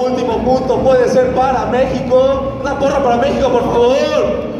Último punto puede ser para México. Una porra para México, por favor.